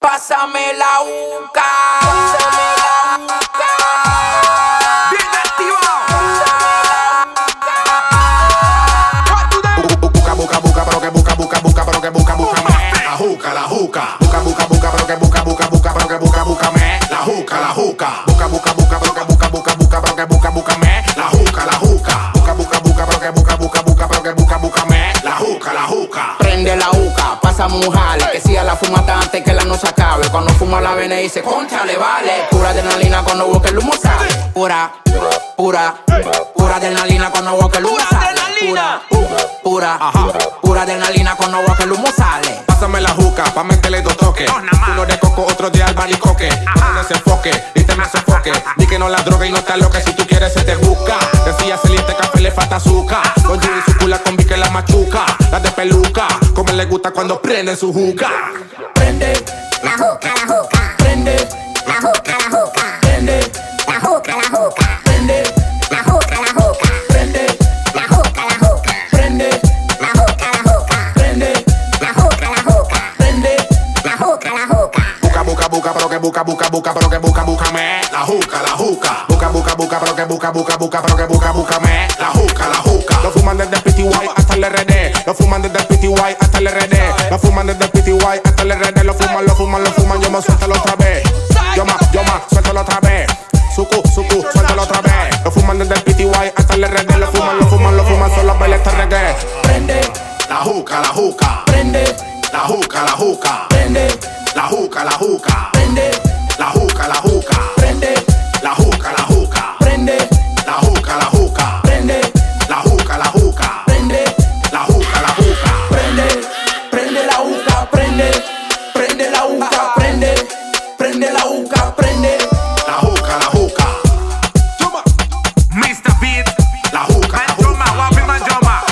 Pásame la uca. Pásame la uca. Bien activado. Busca, busca, busca, pero que busca, busca, busca, pero que busca, búscame. La juca, la juca. Busca, busca, busca, pero que busca, busca, busca, pero que busca, búscame. La juca, la juca. Busca, busca, busca, pero que busca, busca, busca, pero que busca, búscame. La juca, la juca. Busca, busca, busca, pero que busca, busca, busca, pero que busca, búscame. La juca, la juca. Prende la uca, pásame un jale, que siga la fumata antes que la noche acabe. Cuando fuma la vena y dice, concha, le vale. Pura adrenalina cuando busca el humo sale. Pura, pura, pura adrenalina cuando busca el humo sale. Pura, pura adrenalina cuando busca el humo sale. Pásame la juca, pa' meterle dos toques. Uno de coco, otro de albaricoque. No ese enfoque, y te me sofoque. Di que no la droga y no te aloques. Si tú quieres se te busca. Decía caliente café, le falta azúcar. Con Judy su cula con que la machuca. La de peluca, como le gusta cuando prende su juca. Prende la juca, la juca. Prende la juca, la juca. Prende la juca, la juca. Prende la juca, la juca. Prende la juca, la juca. Prende la juca, la juca. Prende la juca, la juca. Prende la juca, la juca. Busca, busca, busca, pero que busca, busca, busca, pero que busca, búscame. La juca, la juca. Busca, busca, busca, pero que busca, busca, busca, pero que busca, búscame. La juca, la juca. Lo fuman desde el PTY hasta el RD. Lo fuman desde el PTY hasta el RD. Lo fuman desde el PTY hasta el RD. Lo fuman, lo fuman, lo fuman. Yo me suéltalo otra vez. Yo más, suéltalo otra vez. Suku, suéltalo otra vez. Lo fuman desde el PTY hasta el RD. Lo fuman, lo fuman, lo fuman. Solo baila este reggae. Prende la juca, la juca. Prende la juca, la juca. Prende la juca, la juca. Prende la juca, la juca. Prende la juca, la juca. Prende la juca, la juca. Prende la juca, la juca. Prende la juca, la juca. Prende la juca, prende la juca, prende la juca, prende la juca, la juca. Mr. Beat, la juca, la Manjoma, Wapi Manjoma.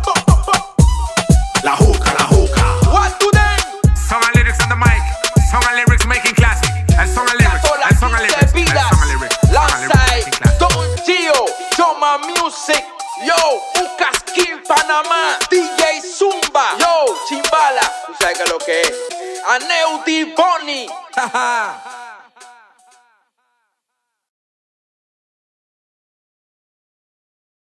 La juca, la juca. What to them? Song and lyrics on the mic, song and lyrics making classic, and song and lyrics, and song and lyrics, and song and lyrics, Landside, Don Gio, Joma Music, yo, Ucas Kill Panamá, DJ Zumba, yo, Chimbala, tú sabes que lo que es, Aneu Di Boni,